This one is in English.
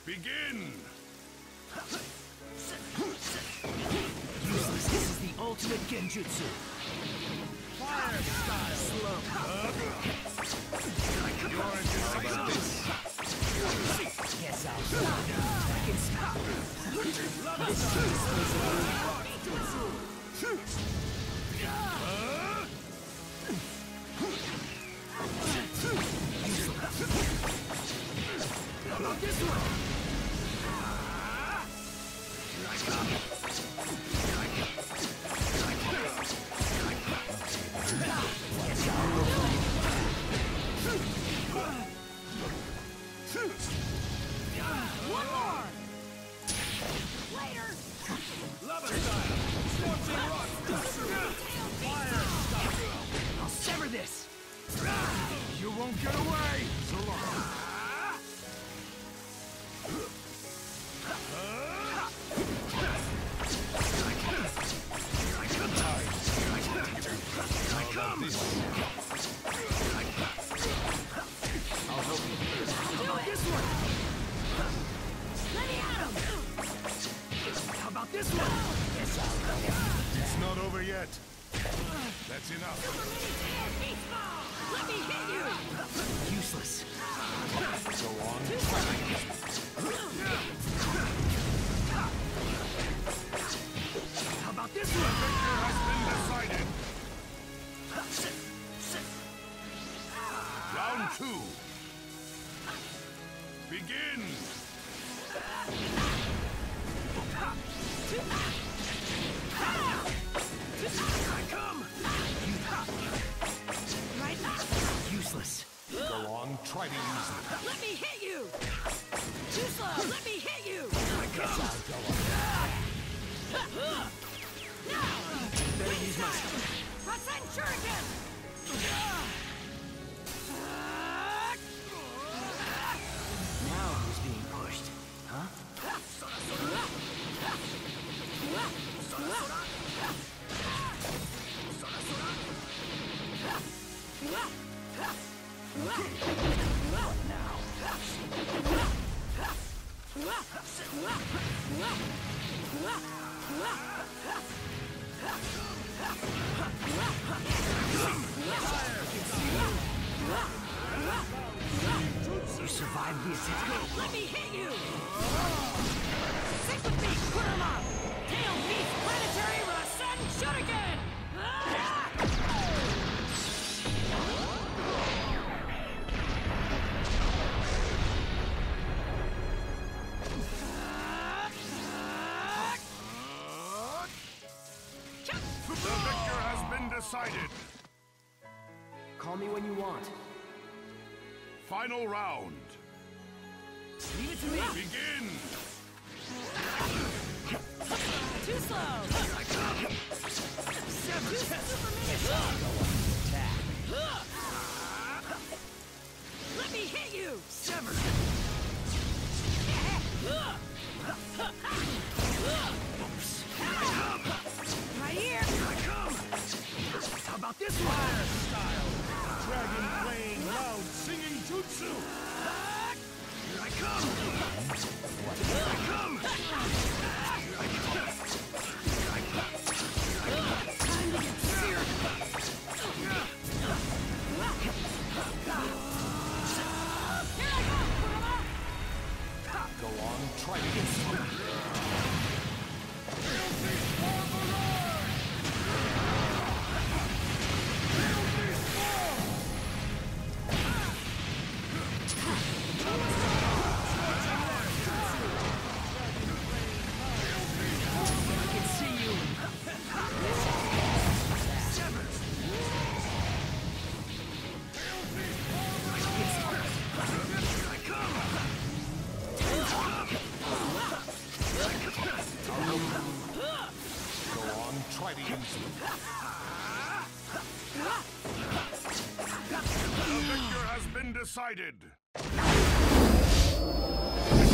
Begin! Useless. This is the ultimate genjutsu. Fire style! Slow. You're indecisive. Guess I'll stop. I can stop. This How about this one? Here I come. One more! Later! Lava style! Scorching rock! Fire style! I'll sever this. You won't get away. So long. I'll help you. How about this one? Let me at him! How about this one? Yes, I'll go. It's not over yet. That's enough. Let me hit you! Useless. Go on. How about this The one? victor has been decided. Round 2. Begin! Here I come. Right now! Useless. Go on, try to use it. Let me hit you! Too slow! Let me hit you! Guess I'll go on. Better use my stuff. Ascend Shuriken! Now who's being pushed? Huh? What now? You survived the attack. Let me hit you! Stick with me, Kurama! Tail Beast Planetary Rasen Shuriken! The victor has been decided. Call me when you want. Final round. Leave it to me. Begin! Too slow! Sever. Too super mega Go on. Attack. Let me hit you! Sever. Right here! Here I come. How about this one? Fire style! Dragon playing loud singing jutsu! Here I come. Here I come. Time to get serious! Here I go, Kurama! Go on, try to get some. Try to use it. The victor has been decided.